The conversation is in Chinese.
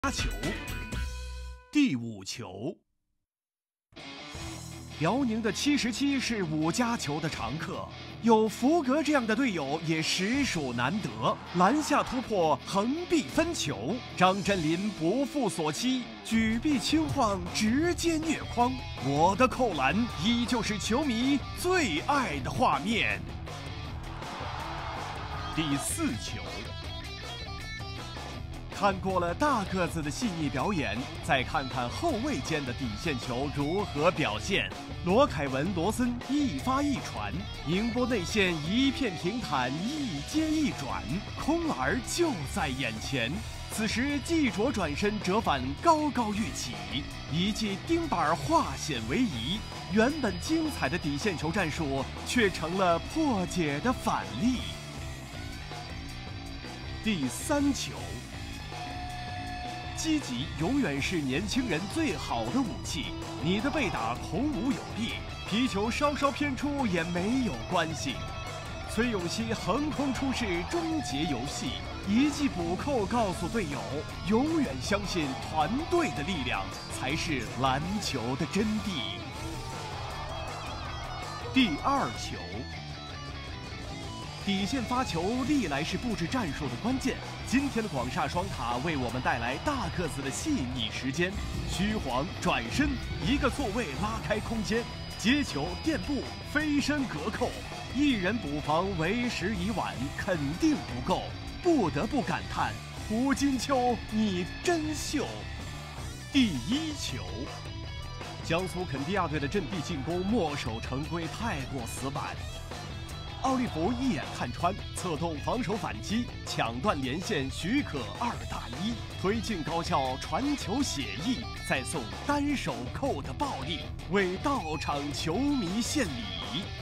球，第5球。辽宁的77是5家球的常客，有福格这样的队友也实属难得。篮下突破，横臂分球，张镇麟不负所期，举臂轻晃，直接虐筐。我的扣篮依旧是球迷最爱的画面。第4球。看过了大个子的细腻表演，再看看后卫间的底线球如何表现。罗凯文、罗森一发一传，宁波内线一片平坦，一接一转，空儿就在眼前。此时季卓转身折返，高高跃起，一记钉板化险为夷。原本精彩的底线球战术，却成了破解的反例。第3球。积极永远是年轻人最好的武器。你的被打孔武有力，皮球稍稍偏出也没有关系。崔永熙横空出世，终结游戏，一记补扣告诉队友，永远相信团队的力量才是篮球的真谛。第2球。底线发球历来是布置战术的关键。今天的广厦双塔为我们带来大个子的细腻时间，虚晃转身，一个错位拉开空间，接球垫步飞身隔扣，一人补防为时已晚，肯定不够，不得不感叹胡金秋你真秀。第1球。江苏肯蒂亚队的阵地进攻墨守成规，太过死板。奥利弗一眼看穿，策动防守反击，抢断连线，许可2打1，推进高效，传球写意，再送单手扣的暴力，为到场球迷献礼。